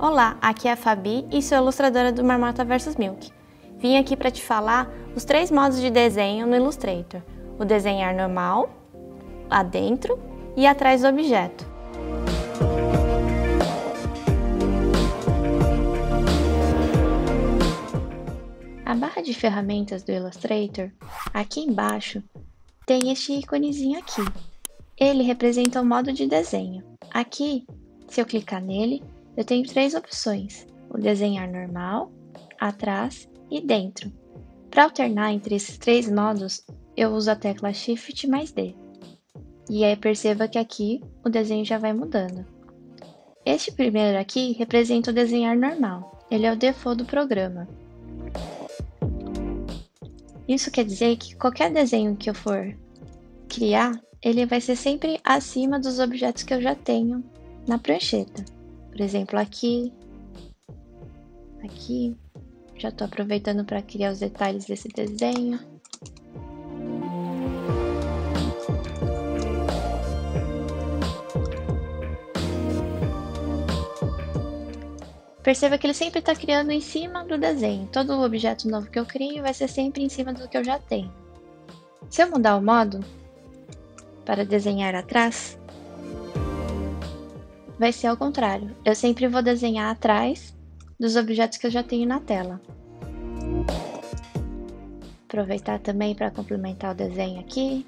Olá, aqui é a Fabi e sou ilustradora do Marmota vs Milk. Vim aqui para te falar os 3 modos de desenho no Illustrator: o desenhar normal, adentro e atrás do objeto. A barra de ferramentas do Illustrator, aqui embaixo, tem este íconezinho aqui. Ele representa o modo de desenho. Aqui, se eu clicar nele, eu tenho 3 opções: o desenhar normal, atrás e dentro. Para alternar entre esses 3 modos, eu uso a tecla Shift mais D. E aí perceba que aqui o desenho já vai mudando. Este primeiro aqui representa o desenhar normal. Ele é o default do programa. Isso quer dizer que qualquer desenho que eu for criar, ele vai ser sempre acima dos objetos que eu já tenho na prancheta. Por exemplo, aqui, já estou aproveitando para criar os detalhes desse desenho. Perceba que ele sempre está criando em cima do desenho. Todo objeto novo que eu crio vai ser sempre em cima do que eu já tenho. Se eu mudar o modo para desenhar atrás, vai ser ao contrário. Eu sempre vou desenhar atrás dos objetos que eu já tenho na tela. Aproveitar também para complementar o desenho aqui.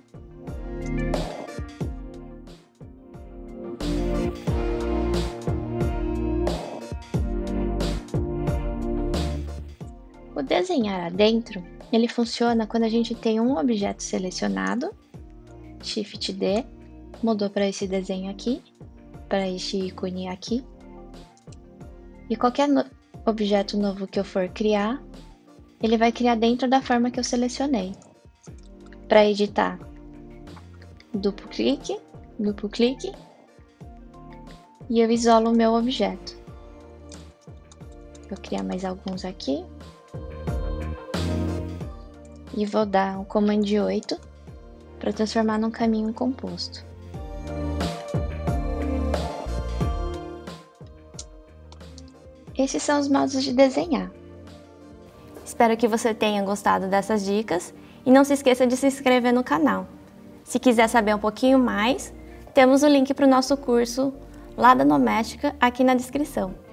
O desenhar adentro, ele funciona quando a gente tem um objeto selecionado, Shift D, mudou para esse desenho aqui, para este ícone aqui. E qualquer objeto novo que eu for criar, ele vai criar dentro da forma que eu selecionei. Para editar, duplo clique, e eu isolo o meu objeto. Vou criar mais alguns aqui. E vou dar um Command 8 para transformar num caminho composto. Esses são os modos de desenhar. Espero que você tenha gostado dessas dicas e não se esqueça de se inscrever no canal. Se quiser saber um pouquinho mais, temos o link para o nosso curso lá da Nomética aqui na descrição.